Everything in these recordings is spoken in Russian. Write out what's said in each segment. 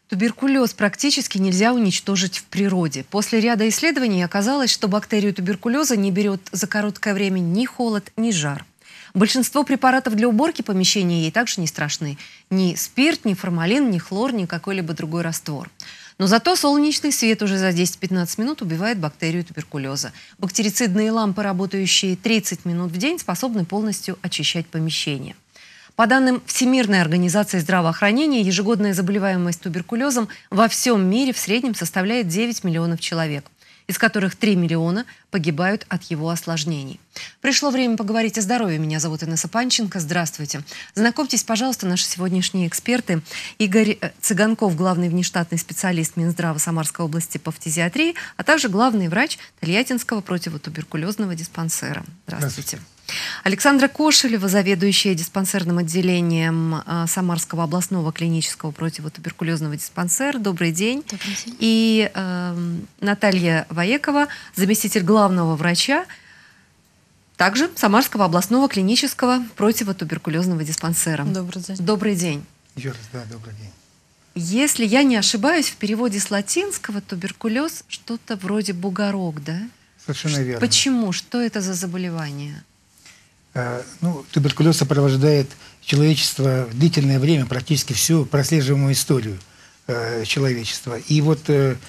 Туберкулез практически нельзя уничтожить в природе. После ряда исследований оказалось, что бактерию туберкулеза не берет за короткое время ни холод, ни жар. Большинство препаратов для уборки помещения ей также не страшны. Ни спирт, ни формалин, ни хлор, ни какой-либо другой раствор. Но зато солнечный свет уже за 10-15 минут убивает бактерию туберкулеза. Бактерицидные лампы, работающие 30 минут в день, способны полностью очищать помещение. По данным Всемирной организации здравоохранения, ежегодная заболеваемость туберкулезом во всем мире в среднем составляет 9 миллионов человек, из которых 3 миллиона погибают от его осложнений. Пришло время поговорить о здоровье. Меня зовут Инесса Панченко. Здравствуйте. Знакомьтесь, пожалуйста, наши сегодняшние эксперты. Игорь Цыганков, главный внештатный специалист Минздрава Самарской области по фтизиатрии, а также главный врач Тольяттинского противотуберкулезного диспансера. Здравствуйте. Александра Кошелева, заведующая диспансерным отделением Самарского областного клинического противотуберкулезного диспансера. Добрый день. Добрый день. И Наталья Воекова, заместитель главного врача, также Самарского областного клинического противотуберкулезного диспансера. Добрый день. Добрый день. Еще раз, да, добрый день. Если я не ошибаюсь, в переводе с латинского туберкулез что-то вроде бугорок, да? Совершенно верно. Почему? Что это за заболевание? Туберкулез сопровождает человечество длительное время, практически всю прослеживаемую историю человечества. И вот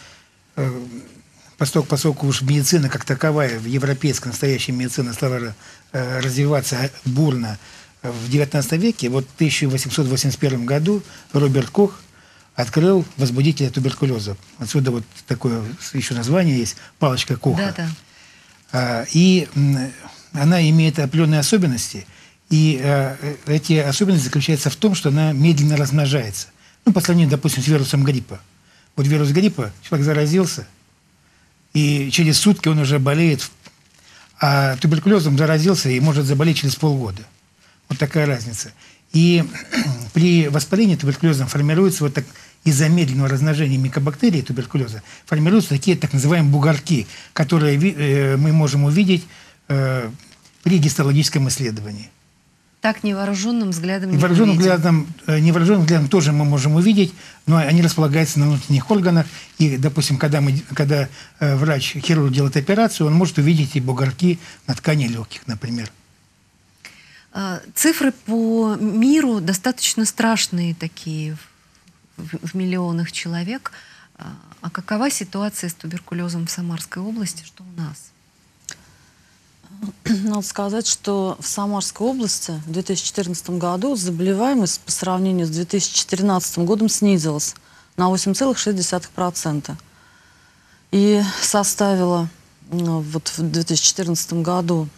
поскольку уж медицина как таковая, европейская настоящая медицина стала развиваться бурно в XIX веке, вот в 1881 году Роберт Кох открыл возбудителя туберкулеза. Отсюда вот такое еще название есть, палочка Коха. Да-да. И она имеет определенные особенности, и эти особенности заключаются в том, что она медленно размножается. По сравнению, допустим, с вирусом гриппа. Вот вирус гриппа, человек заразился, и через сутки он уже болеет, а туберкулезом заразился и может заболеть через полгода. Вот такая разница. И при воспалении туберкулезом формируются вот так, из-за медленного размножения микобактерий туберкулеза формируются такие так называемые бугорки, которые мы можем увидеть при гистологическом исследовании. Так невооруженным взглядом невооруженным взглядом тоже мы можем увидеть, но они располагаются на внутренних органах. И, допустим, когда врач-хирург делает операцию, он может увидеть и бугорки на ткани легких, например. Цифры по миру достаточно страшные такие, в миллионах человек. А какова ситуация с туберкулезом в Самарской области? Что у нас? Надо сказать, что в Самарской области в 2014 году заболеваемость по сравнению с 2013 годом снизилась на 8,6%. И составила вот в 2014 году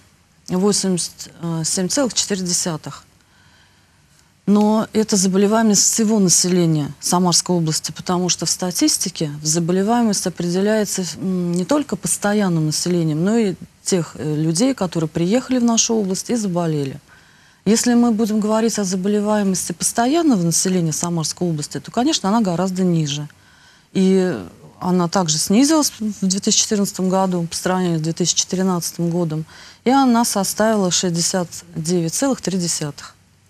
87,4%. Но это заболеваемость всего населения Самарской области, потому что в статистике заболеваемость определяется не только постоянным населением, но и тех людей, которые приехали в нашу область и заболели. Если мы будем говорить о заболеваемости постоянного населения Самарской области, то, конечно, она гораздо ниже. И она также снизилась в 2014 году по сравнению с 2013 годом, и она составила 69,3%.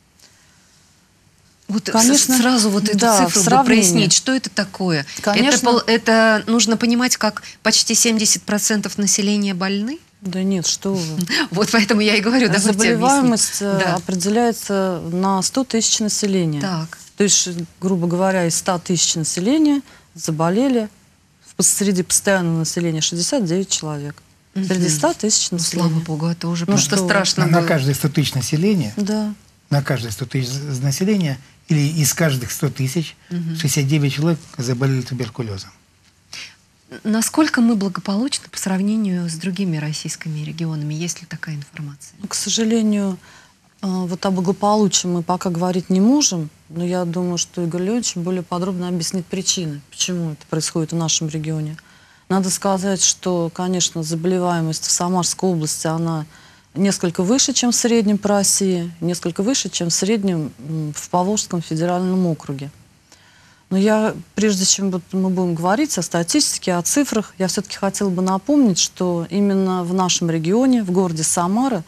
Вот, конечно, сразу вот эту цифру бы прояснить, что это такое? Конечно. Это нужно понимать, как почти 70% населения больны? Да нет, что вы. Вот поэтому я и говорю, давайте заболеваемость определяется на 100 тысяч населения. Так. То есть, грубо говоря, из 100 тысяч населения заболели среди постоянного населения 69 человек. Среди 100 тысяч населения. Слава богу, это уже просто страшно. На каждые 100 тысяч населения, да. На каждые 100 тысяч населения, или из каждых 100 тысяч, 69 человек заболели туберкулезом. Насколько мы благополучны по сравнению с другими российскими регионами? Есть ли такая информация? К сожалению, вот о благополучии мы пока говорить не можем, но я думаю, что Игорь Леонидович более подробно объяснит причины, почему это происходит в нашем регионе. Надо сказать, что, конечно, заболеваемость в Самарской области, она несколько выше, чем в среднем по России, несколько выше, чем в среднем в Поволжском федеральном округе. Но прежде чем мы будем говорить о статистике, о цифрах, я все-таки хотела бы напомнить, что именно в нашем регионе, в городе Самара,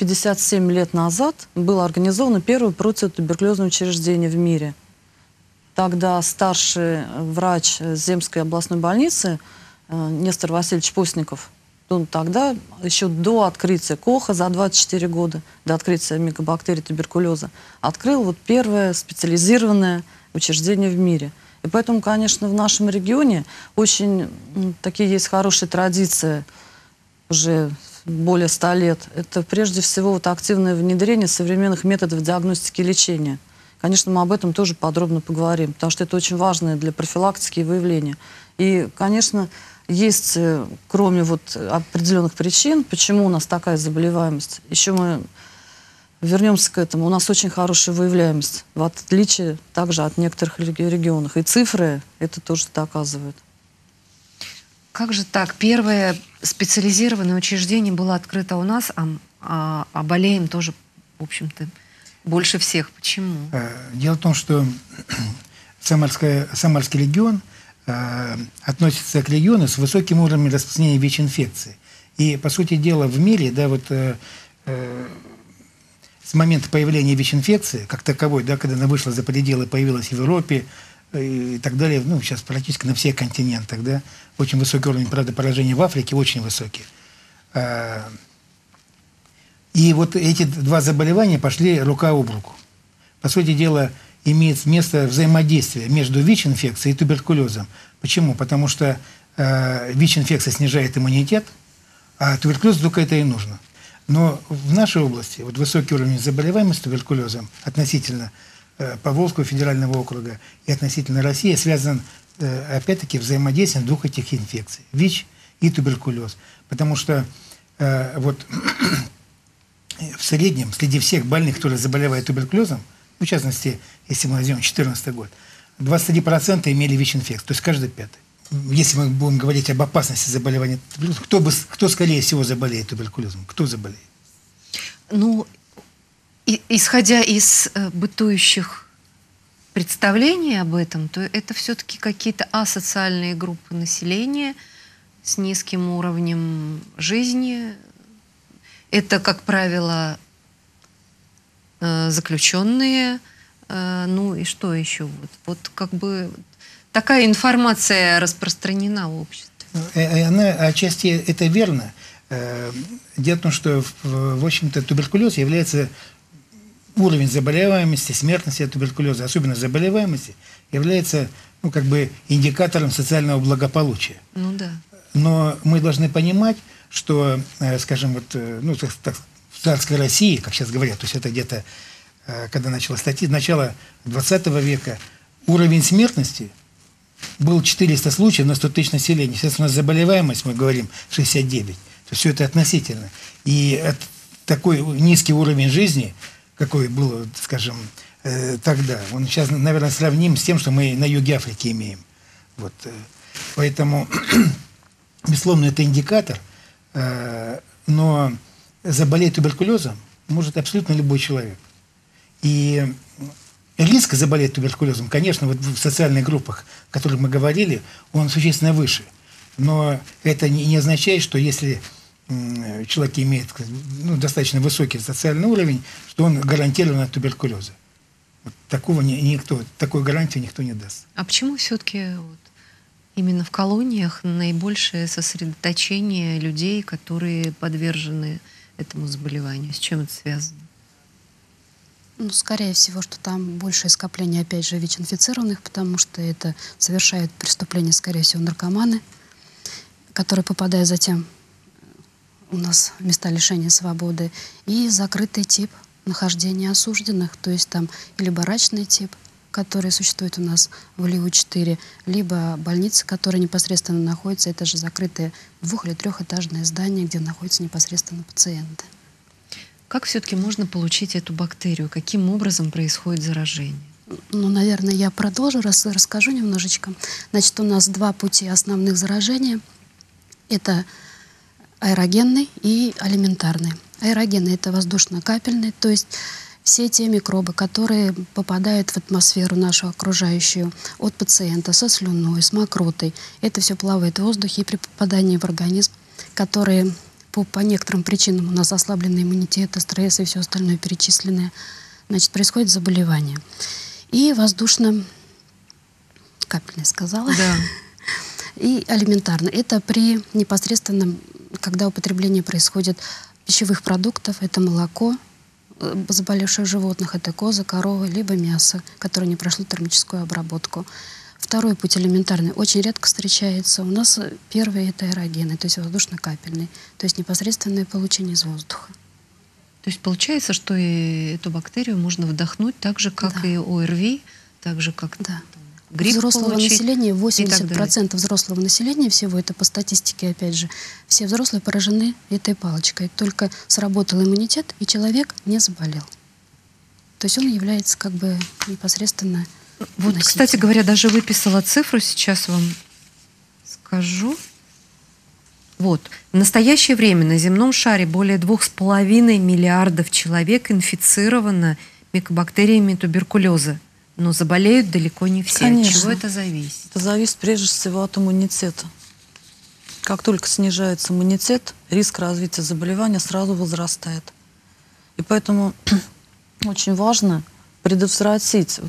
157 лет назад было организовано первое противотуберкулезное учреждение в мире. тогда старший врач Земской областной больницы Нестор Васильевич Постников, он тогда, еще до открытия КОХа, за 24 года, до открытия микобактерий туберкулеза, открыл вот первое специализированное учреждение в мире. И поэтому, конечно, в нашем регионе очень такие есть хорошие традиции, уже более 100 лет. Это прежде всего вот активное внедрение современных методов диагностики и лечения. Конечно, мы об этом тоже подробно поговорим, потому что это очень важно для профилактики и выявления. И, конечно, есть, кроме вот определенных причин, почему у нас такая заболеваемость, еще мы вернемся к этому. У нас очень хорошая выявляемость, в отличие также от некоторых регионов. И цифры это тоже доказывают. Как же так? Первое специализированное учреждение было открыто у нас, а болеем тоже, в общем-то, больше всех. Почему? Дело в том, что Самарский регион относится к региону с высоким уровнем распространения ВИЧ-инфекции. И, по сути дела, в мире, да, вот с момента появления ВИЧ-инфекции, как таковой, да, когда она вышла за пределы, появилась в Европе и так далее, ну, сейчас практически на всех континентах, да, очень высокий уровень, правда, поражения в Африке, очень высокий. И вот эти два заболевания пошли рука об руку. По сути дела, имеет место взаимодействие между ВИЧ-инфекцией и туберкулезом. Почему? Потому что ВИЧ-инфекция снижает иммунитет, а туберкулез только это и нужно. Но в нашей области вот высокий уровень заболеваемости туберкулезом относительно Поволжского федерального округа и относительно России связан, опять-таки, взаимодействием двух этих инфекций – ВИЧ и туберкулез. Потому что вот в среднем среди всех больных, которые заболевают туберкулезом, в частности, если мы возьмем 2014 год, 23% имели ВИЧ-инфекцию, то есть каждый пятый. Если мы будем говорить об опасности заболевания туберкулезом, кто скорее всего заболеет туберкулезом? Кто заболеет? Ну, исходя из бытующих представлений об этом, то это все-таки какие-то асоциальные группы населения с низким уровнем жизни. Это, как правило, заключенные. Ну и что еще? Вот как бы такая информация распространена в обществе. Она отчасти это верно. Дело в том, что, в общем-то, туберкулез является уровень заболеваемости, смертности от туберкулеза, особенно заболеваемости, является, ну, как бы индикатором социального благополучия. Ну да. Но мы должны понимать, что, скажем, вот, ну, так, в царской России, как сейчас говорят, то есть это где-то, когда начало 20 века, уровень смертности был 400 случаев на 100 тысяч населения. Сейчас у нас заболеваемость, мы говорим, 69. То есть все это относительно. И такой низкий уровень жизни, какой был, скажем, тогда, он сейчас, наверное, сравним с тем, что мы на юге Африки имеем. Вот. Поэтому, безусловно, это индикатор, но заболеть туберкулезом может абсолютно любой человек. И риск заболеть туберкулезом, конечно, вот в социальных группах, о которых мы говорили, он существенно выше. Но это не означает, что если человек имеет, ну, достаточно высокий социальный уровень, что он гарантирован от туберкулеза. Вот такой гарантии никто не даст. А почему все-таки именно в колониях наибольшее сосредоточение людей, которые подвержены этому заболеванию? С чем это связано? Ну, скорее всего, что там большее скопление, опять же, ВИЧ-инфицированных, потому что это совершают преступления, скорее всего, наркоманы, которые попадают затем у нас в места лишения свободы, и закрытый тип нахождения осужденных, то есть там или барачный тип, который существует у нас в ЛИУ-4, либо больницы, которые непосредственно находятся, это же закрытые 2- или 3-этажное здание, где находятся непосредственно пациенты. Как все-таки можно получить эту бактерию? Каким образом происходит заражение? Ну, наверное, я продолжу, расскажу немножечко. Значит, у нас 2 пути основных заражения. Это аэрогенный и алиментарный. Аэрогенный – это воздушно-капельный, то есть все те микробы, которые попадают в атмосферу нашу окружающую от пациента со слюной, с мокротой. Это все плавает в воздухе, и при попадании в организм, которые по некоторым причинам у нас ослабленный иммунитет, стресс и все остальное перечисленное, значит, происходит заболевание. И капельной сказала. Да. И алиментарно. Это при непосредственном, когда употребление происходит пищевых продуктов, это молоко заболевших животных, это коза, корова, либо мясо, которое не прошло термическую обработку. Второй путь элементарный очень редко встречается. У нас первый это аэрогенный, то есть воздушно-капельный, то есть непосредственное получение из воздуха. То есть получается, что и эту бактерию можно вдохнуть так же, как и ОРВИ, так же, как грипп взрослого получить, населения, и так 80% взрослого населения всего, это по статистике, опять же, все взрослые поражены этой палочкой. Только сработал иммунитет, и человек не заболел. То есть он является как бы непосредственно Вот, носителем. кстати говоря, даже выписала цифру, сейчас вам скажу. Вот. В настоящее время на земном шаре более 2,5 миллиардов человек инфицировано микобактериями туберкулеза. Но заболеют далеко не все. Конечно. От чего это зависит? Это зависит прежде всего от иммунитета. Как только снижается иммунитет, риск развития заболевания сразу возрастает. И поэтому очень важно предотвратить,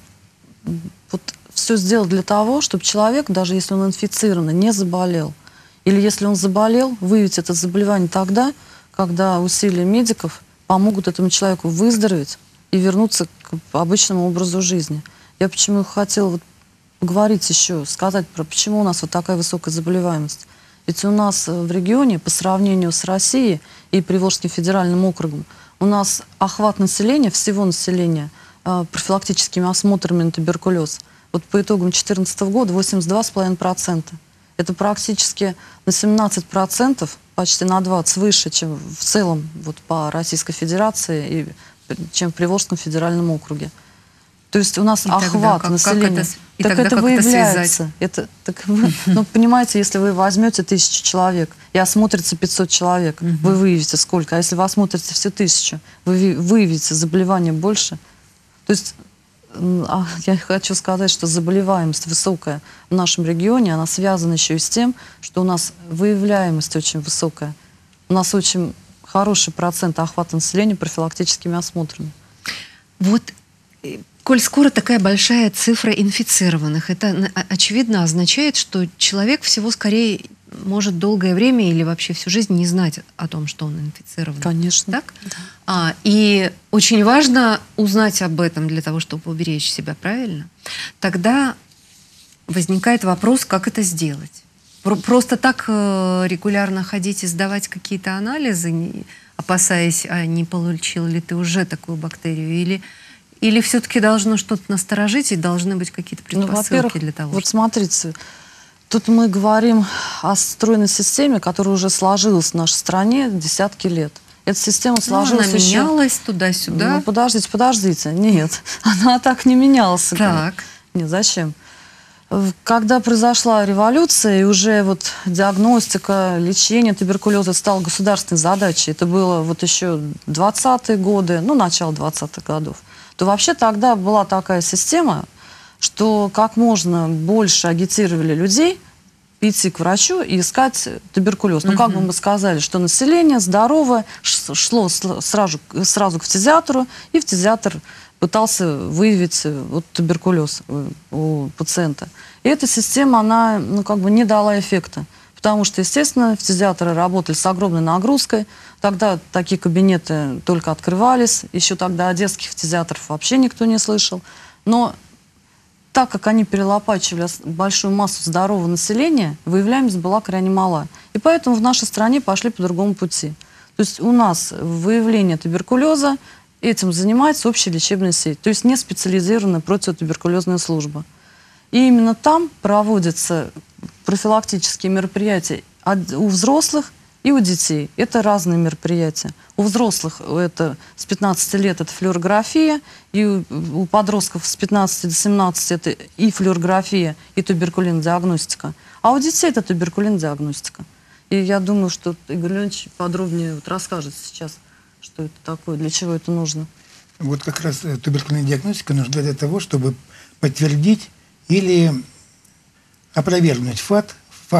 все сделать для того, чтобы человек, даже если он инфицирован, не заболел. Или если он заболел, выявить это заболевание тогда, когда усилия медиков помогут этому человеку выздороветь и вернуться к обычному образу жизни. Я почему хотела поговорить еще, сказать про почему у нас вот такая высокая заболеваемость. Ведь у нас в регионе, по сравнению с Россией и Приволжским федеральным округом, у нас охват населения, всего населения, профилактическими осмотрами на туберкулез, вот по итогам 2014 года 82,5%. Это практически на 17%, почти на 20% свыше, чем в целом вот по Российской Федерации и чем в Приволжском федеральном округе. То есть у нас охват населения. Это выявляется. Ну, понимаете, если вы возьмете 1000 человек и осмотрите 500 человек, вы выявите сколько. А если вы осмотрите всю 1000, вы выявите заболевания больше. То есть я хочу сказать, что заболеваемость высокая в нашем регионе, она связана еще и с тем, что у нас выявляемость очень высокая. У нас очень хороший процент охвата населения профилактическими осмотрами. Вот, коль скоро такая большая цифра инфицированных, это, очевидно, означает, что человек всего скорее может долгое время или вообще всю жизнь не знать о том, что он инфицирован. Конечно. Так? Да. И очень важно узнать об этом для того, чтобы уберечь себя, правильно? Тогда возникает вопрос, как это сделать. Просто так регулярно ходить и сдавать какие-то анализы, опасаясь, не получил ли ты уже такую бактерию, или все-таки должно что-то насторожить и должны быть какие-то предпосылки для того, вот смотрите, тут мы говорим о стройной системе, которая уже сложилась в нашей стране десятки лет. Эта система сложилась она менялась туда-сюда. Ну, подождите. Нет, она так не менялась. Так. Нет, зачем? Когда произошла революция, и уже вот диагностика, лечение туберкулеза стало государственной задачей, это было вот еще 20-е годы, ну, начало 20-х годов, то вообще тогда была такая система, что как можно больше агитировали людей идти к врачу и искать туберкулез. Ну, как бы мы сказали, что население здоровое шло сразу к фтизиатру, и фтизиатр пытался выявить вот туберкулез у пациента. И эта система, она не дала эффекта. Потому что, естественно, фтизиатры работали с огромной нагрузкой. Тогда такие кабинеты только открывались. Еще тогда о детских фтизиатров вообще никто не слышал. Но так как они перелопачивали большую массу здорового населения, выявляемость была крайне мала. И поэтому в нашей стране пошли по другому пути. То есть у нас выявление туберкулеза, этим занимается общая лечебная сеть, то есть не специализированная противотуберкулезная служба. И именно там проводятся профилактические мероприятия у взрослых и у детей. Это разные мероприятия. У взрослых это с 15 лет это флюорография, и у подростков с 15 до 17 это и флюорография, и туберкулин-диагностика. А у детей это туберкулин-диагностика. И я думаю, что Игорь Леонидович подробнее расскажет сейчас, что это такое, для чего это нужно. Вот как раз туберкулинная диагностика нужна для того, чтобы подтвердить или опровергнуть факт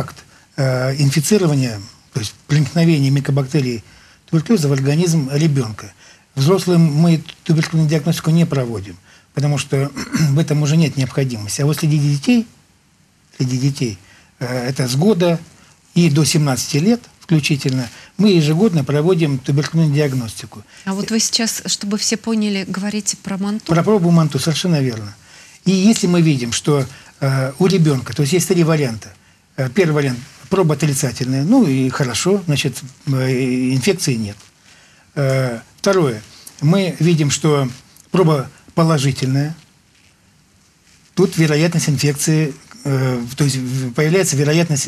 инфицирования, то есть проникновения микобактерий туберкулеза в организм ребенка. Взрослым мы туберкулинную диагностику не проводим, потому что в этом уже нет необходимости. А вот среди детей среди детей, это с года и до 17 лет включительно, мы ежегодно проводим туберкулезную диагностику. А вот вы сейчас, чтобы все поняли, говорите про манту? Про пробу манту, совершенно верно. И если мы видим, что у ребенка, то есть есть 3 варианта. Первый вариант – проба отрицательная, ну и хорошо, значит, инфекции нет. Второе – мы видим, что проба положительная, тут вероятность инфекции, то есть появляется вероятность,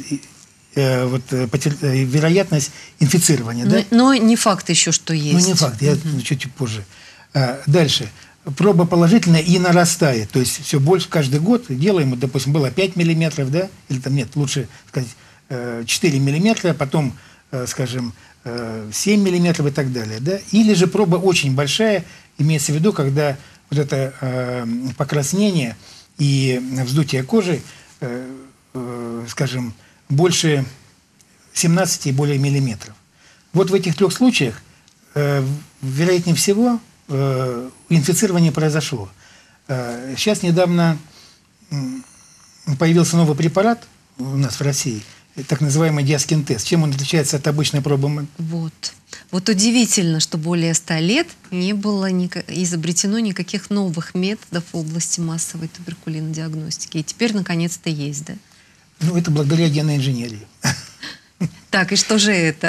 вероятность инфицирования. Да? Но не факт еще, что есть. Ну, не факт, я чуть позже. Дальше. Проба положительная и нарастает. То есть все больше каждый год делаем. Допустим, было 5 миллиметров, да? Или там нет, лучше сказать 4 миллиметра, потом, скажем, 7 миллиметров и так далее. Да? Или же проба очень большая, имеется в виду, когда вот это покраснение и вздутие кожи, скажем, больше 17 и более миллиметров. Вот в этих 3 случаях, вероятнее всего, инфицирование произошло. Сейчас недавно появился новый препарат у нас в России, так называемый диаскин-тест. Чем он отличается от обычной пробы? Вот удивительно, что более 100 лет не было изобретено никаких новых методов в области массовой туберкулинной диагностики. И теперь, наконец-то, есть, да? Ну, это благодаря генной инженерии. Так, и что же это?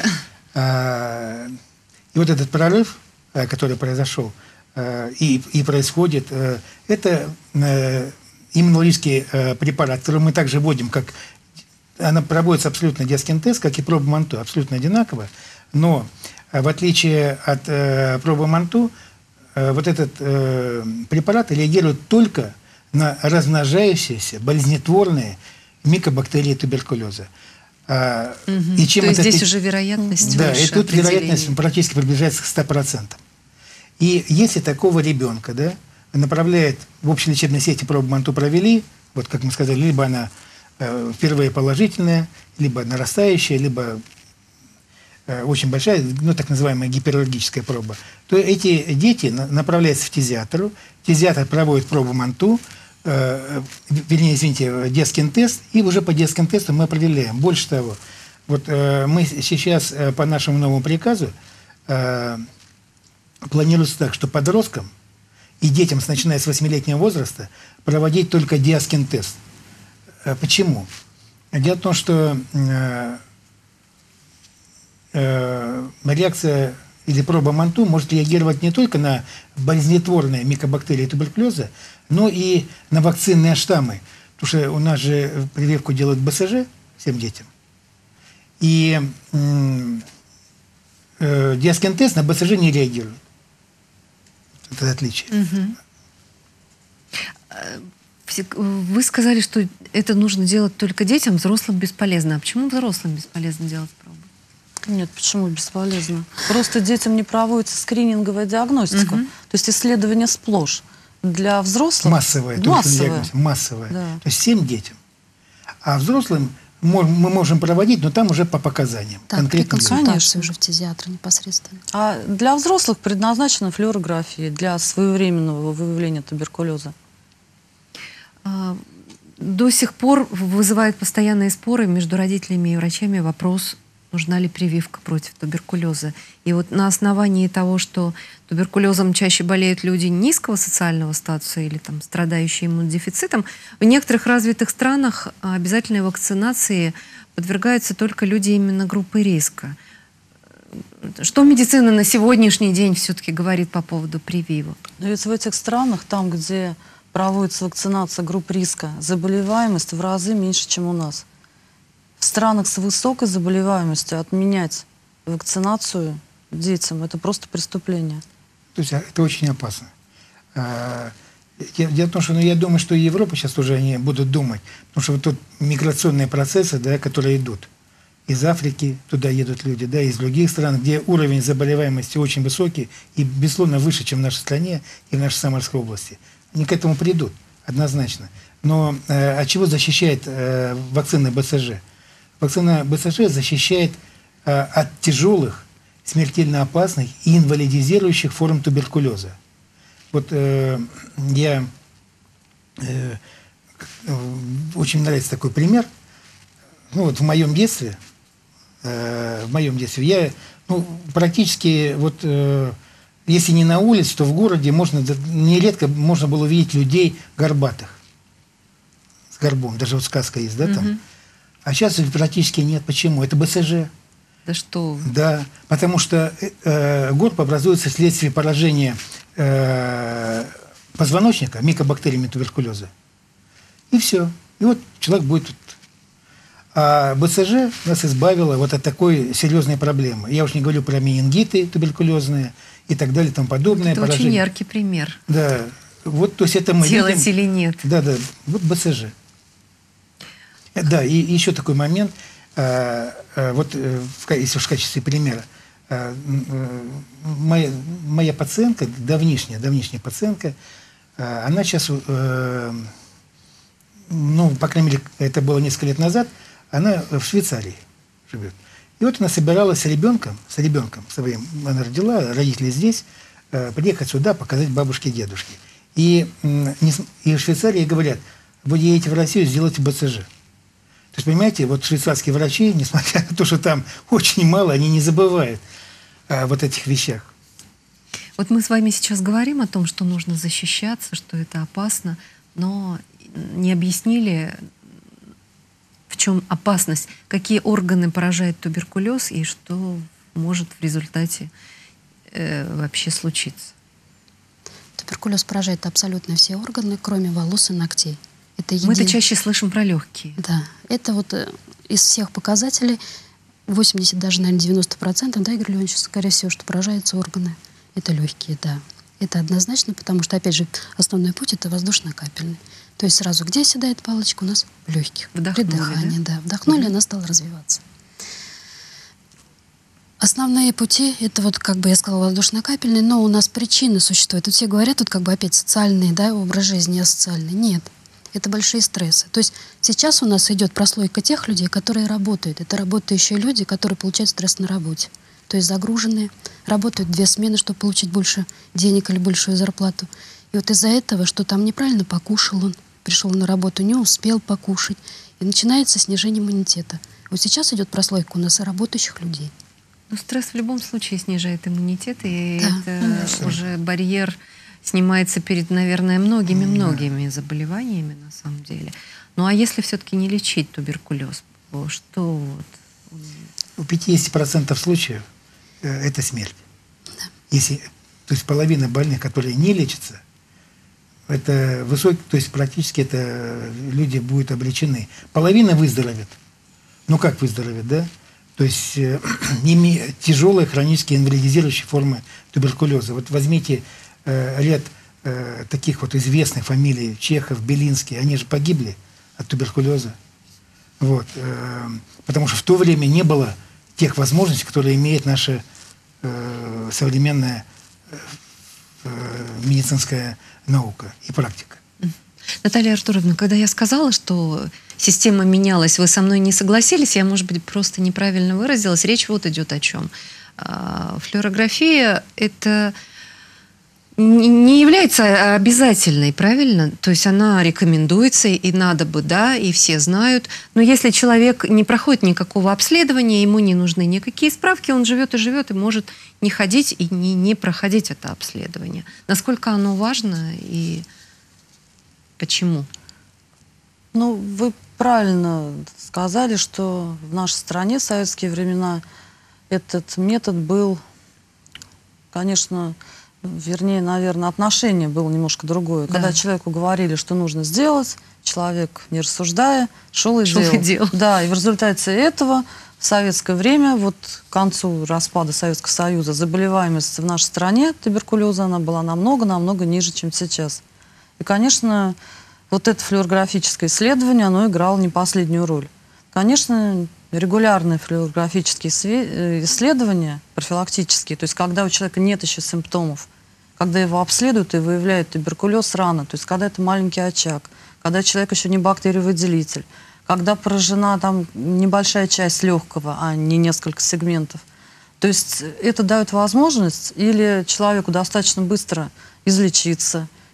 И вот этот прорыв, который произошел и происходит, это иммунологический препарат, который мы также вводим, как она проводится абсолютно диаскин-тест, как и проба манту, абсолютно одинаково, но в отличие от пробы манту, вот этот препарат реагирует только на размножающиеся болезнетворные микобактерии туберкулеза. И чем то есть здесь уже вероятность да, и тут вероятность практически приближается к 100%. И если такого ребенка, да, направляет в общелечебной сети пробу манту провели, вот как мы сказали, либо она впервые положительная, либо нарастающая, либо очень большая, ну, так называемая гипераллергическая проба, то эти дети направляются в фтизиатру, фтизиатр проводит пробу манту, вернее, извините, диаскин-тест, и уже по диаскин-тесту мы определяем. Больше того, вот мы сейчас по нашему новому приказу планируется так, что подросткам и детям, начиная с 8-летнего возраста, проводить только диаскин-тест. Почему? Дело в том, что реакция или проба манту может реагировать не только на болезнетворные микобактерии туберкулеза, но и на вакцинные штаммы. Потому что у нас же прививку делают БСЖ всем детям. И диаскин-тест на БСЖ не реагирует. Это отличие. Вы сказали, что это нужно делать только детям, взрослым бесполезно. А почему взрослым бесполезно делать пробу? Нет, почему бесполезно? Просто детям не проводится скрининговая диагностика. То есть исследование сплошь. Для взрослых... Массовая. Массовая. Да. То есть всем детям. А взрослым мы можем проводить, но там уже по показаниям. Так, при консультации уже в фтизиатра непосредственно. А для взрослых предназначена флюорография для своевременного выявления туберкулеза. До сих пор вызывает постоянные споры между родителями и врачами вопрос, нужна ли прививка против туберкулеза. И вот на основании того, что туберкулезом чаще болеют люди низкого социального статуса или там, страдающие иммунодефицитом, в некоторых развитых странах обязательной вакцинации подвергаются только люди именно группы риска. Что медицина на сегодняшний день все-таки говорит по поводу прививок? Но ведь в этих странах, там, где проводится вакцинация групп риска, заболеваемость в разы меньше, чем у нас. В странах с высокой заболеваемостью отменять вакцинацию детям – это просто преступление. То есть это очень опасно. Дело в том, что я думаю, что и Европа сейчас уже они будут думать, потому что вот тут миграционные процессы, да, которые идут. Из Африки туда едут люди, да, из других стран, где уровень заболеваемости очень высокий и, безусловно, выше, чем в нашей стране и в нашей Самарской области. Они к этому придут, однозначно. Но от чего защищает вакцина БСЖ? Вакцина БСЖ защищает от тяжелых, смертельно опасных и инвалидизирующих форм туберкулеза. Вот я очень нравится такой пример. Ну вот в моем детстве, я, ну, практически вот, если не на улице, то в городе нередко можно было увидеть людей горбатых. С горбом. Даже вот сказка есть, да, там. А сейчас практически нет. Почему? Это БСЖ. Да что вы. Да, потому что горб образуется вследствие поражения позвоночника микобактериями туберкулеза. И все. И вот человек будет... А БСЖ нас избавило вот от такой серьезной проблемы. Я уж не говорю про менингиты туберкулезные и так далее, и тому подобное. Это очень яркий пример. Да. Вот, то есть это мы делать видим... или нет. Да, да. Вот БСЖ. Да, и еще такой момент. Вот если уж в качестве примера. Моя пациентка, давнишняя пациентка, она сейчас, ну, по крайней мере, это было несколько лет назад, она в Швейцарии живет. И вот она собиралась с ребенком своим, она родила, родители здесь, приехать сюда, показать бабушке и дедушке. И в Швейцарии говорят: вы едете в Россию, сделайте БСЖ. То есть, понимаете, вот швейцарские врачи, несмотря на то, что там очень мало, они не забывают о вот этих вещах. Вот мы с вами сейчас говорим о том, что нужно защищаться, что это опасно, но не объяснили, в чем опасность, какие органы поражает туберкулез и что может в результате вообще случиться. Туберкулез поражает абсолютно все органы, кроме волос и ногтей. Мы-то чаще слышим про легкие. Да, это вот из всех показателей 80, даже, наверное, 90%, да, Игорь Леонидович, скорее всего, что поражаются органы. Это легкие, да. Это однозначно, потому что, опять же, основной путь — это воздушно-капельный. То есть сразу где оседает палочка? У нас в легких. Вдохнули, при дыхании, да? Вдохнули, она стала развиваться. Основные пути — это вот, как бы я сказала, воздушно-капельный, но у нас причины существуют. Тут все говорят, тут как бы опять социальный, да, образ жизни, асоциальный. Нет. Это большие стрессы. То есть сейчас у нас идет прослойка тех людей, которые работают. Это работающие люди, которые получают стресс на работе. То есть загруженные, работают 2 смены, чтобы получить больше денег или большую зарплату. И вот из-за этого, что там неправильно покушал он, пришел на работу, не успел покушать, и начинается снижение иммунитета. Вот сейчас идет прослойка у нас работающих людей. Ну, стресс в любом случае снижает иммунитет, и да, это конечно. уже барьер снимается перед, наверное, многими заболеваниями на самом деле. Ну а если все-таки не лечить туберкулез, то что вот? У 50% случаев это смерть. Да. Если, то есть половина больных, которые не лечатся, это высокий, то есть практически это люди будут обречены. Половина выздоровеет. Ну как выздоровеет, да? То есть тяжелые хронические инвалидизирующие формы туберкулеза. Вот возьмите ряд таких вот известных фамилий: Чехов, Белинский, они же погибли от туберкулеза. Вот. Потому что в то время не было тех возможностей, которые имеет наша современная медицинская наука и практика. Наталья Артуровна, когда я сказала, что система менялась, вы со мной не согласились, я, может быть, просто неправильно выразилась. Речь вот идет о чем. Флюорография — это не является обязательной, правильно? То есть она рекомендуется, и надо бы, да, и все знают. Но если человек не проходит никакого обследования, ему не нужны никакие справки, он живет и может не ходить и не проходить это обследование. Насколько оно важно и почему? Ну, вы правильно сказали, что в нашей стране в советские времена этот метод был, конечно, вернее, наверное, отношение было немножко другое. Да. Когда человеку говорили, что нужно сделать, человек, не рассуждая, шел и делал. Да, и в результате этого в советское время, вот к концу распада Советского Союза, заболеваемость в нашей стране туберкулеза, она была намного ниже, чем сейчас. И, конечно, вот это флюорографическое исследование, оно играло не последнюю роль. Конечно, регулярные флюорографические исследования, профилактические, то есть когда у человека нет еще симптомов, когда его обследуют и выявляют туберкулез рано, то есть когда это маленький очаг, когда человек еще не бактериовыделитель, когда поражена там небольшая часть легкого, а не несколько сегментов. То есть это дает возможность или человеку достаточно быстро излечиться,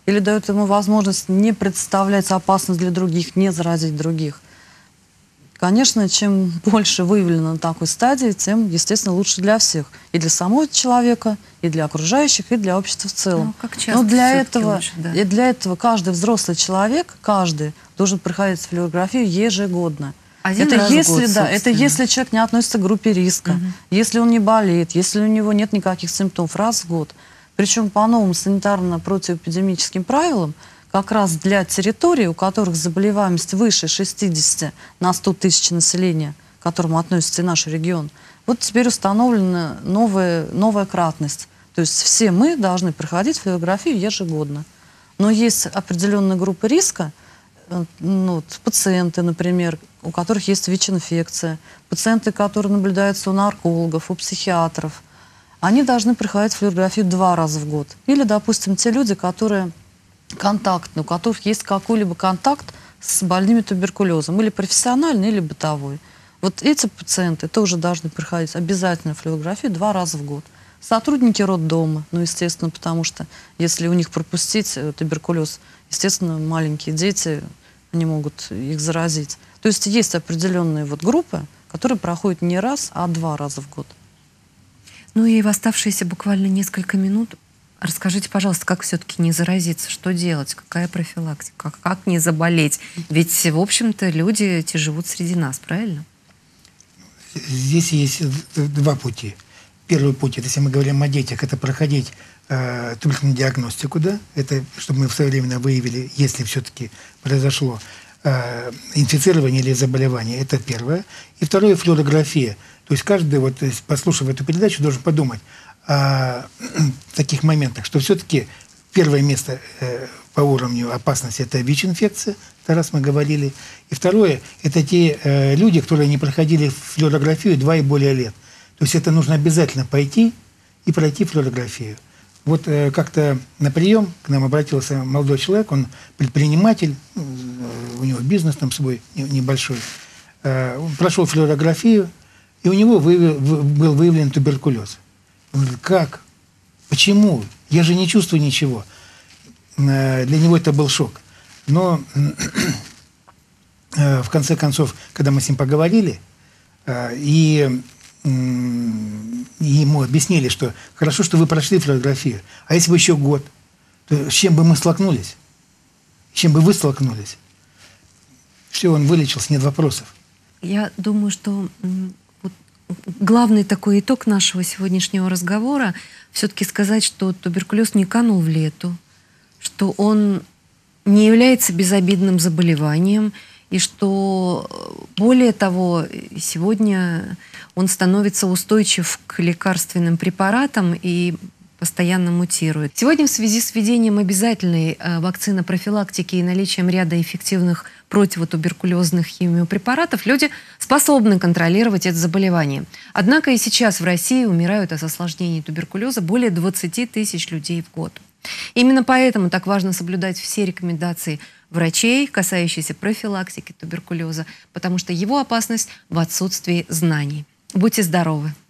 или дает ему возможность не представлять опасность для других, не заразить других. Конечно, чем больше выявлено на такой стадии, тем, естественно, лучше для всех. И для самого человека, и для окружающих, и для общества в целом. Ну, как часто Но для всё-таки этого, лучше, да. и для этого каждый взрослый человек, каждый должен проходить флюорографию ежегодно. Один это раз в если, год, да, это собственно. если человек не относится к группе риска, если он не болеет, если у него нет никаких симптомов, раз в год. Причем по новым санитарно-противоэпидемическим правилам, как раз для территорий, у которых заболеваемость выше 60 на 100 тысяч населения, к которому относится и наш регион, вот теперь установлена новая кратность. То есть все мы должны проходить флюорографию ежегодно. Но есть определенные группы риска, ну, пациенты, например, у которых есть ВИЧ-инфекция, пациенты, которые наблюдаются у наркологов, у психиатров, они должны проходить флюорографию 2 раза в год. Или, допустим, те люди, которые контактны, у которых есть какой-либо контакт с больными туберкулезом, или профессиональный, или бытовой. Вот эти пациенты тоже должны проходить обязательно флюорографию 2 раза в год. Сотрудники роддома, ну, естественно, потому что если у них пропустить туберкулез, естественно, маленькие дети, они могут их заразить. То есть есть определенные вот группы, которые проходят не раз, а 2 раза в год. Ну и в оставшиеся буквально несколько минут расскажите, пожалуйста, как все-таки не заразиться, что делать, какая профилактика, как не заболеть? Ведь, в общем-то, люди эти живут среди нас, правильно? Здесь есть 2 пути. Первый путь, это если мы говорим о детях, это проходить туберкулезную диагностику, да, это чтобы мы своевременно выявили, если все-таки произошло инфицирование или заболевание, это первое. И второе, флюорография. То есть каждый, вот, послушав эту передачу, должен подумать о таких моментах, что все-таки первое место по уровню опасности – это ВИЧ-инфекция, это раз мы говорили. И второе – это те люди, которые не проходили флюорографию 2 и более лет. То есть это нужно обязательно пойти и пройти флюорографию. Вот как-то на прием к нам обратился молодой человек, он предприниматель, у него бизнес там свой небольшой. Он прошел флюорографию, и у него был выявлен туберкулез. Он говорит, как? Почему? Я же не чувствую ничего. Для него это был шок. Но в конце концов, когда мы с ним поговорили, и ему объяснили, что хорошо, что вы прошли флюорографию, а если бы еще год, то с чем бы мы столкнулись? С чем бы вы столкнулись? Все, он вылечился, нет вопросов. Я думаю, что вот главный такой итог нашего сегодняшнего разговора все-таки сказать, что туберкулез не канул в лету, что он не является безобидным заболеванием, и что, более того, сегодня он становится устойчив к лекарственным препаратам и постоянно мутирует. Сегодня в связи с введением обязательной вакцины профилактики и наличием ряда эффективных противотуберкулезных химиопрепаратов люди способны контролировать это заболевание. Однако и сейчас в России умирают от осложнений туберкулеза более 20 тысяч людей в год. Именно поэтому так важно соблюдать все рекомендации врачей, касающиеся профилактики туберкулеза, потому что его опасность в отсутствии знаний. Будьте здоровы!